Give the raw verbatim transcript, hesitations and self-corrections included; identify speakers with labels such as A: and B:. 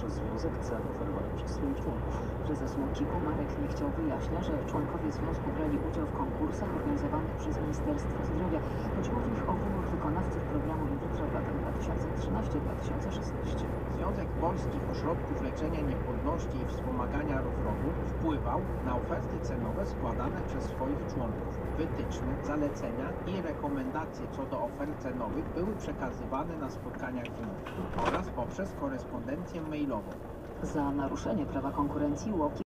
A: przez związek cen oferowanych przez swoich członków.
B: Prezes Łokiku Marek Niechciał wyjaśnia, że członkowie związku brali udział w konkursach organizowanych przez Ministerstwo Zdrowia. Chodziło w nich o wybór wykonawców programu In-vitro w latach dwa tysiące trzynastym do dwa tysiące szesnastego.
C: Związek Polskich Ośrodków Leczenia Niepłodności i Wspomagania Rozrodu wpływał na oferty cenowe składane przez swoich członków. Wytyczne, zalecenia i rekomendacje co do ofert cenowych były przekazywane na spotkaniach z nimi oraz poprzez korespondencję mailową.
B: Za naruszenie prawa konkurencji Łokik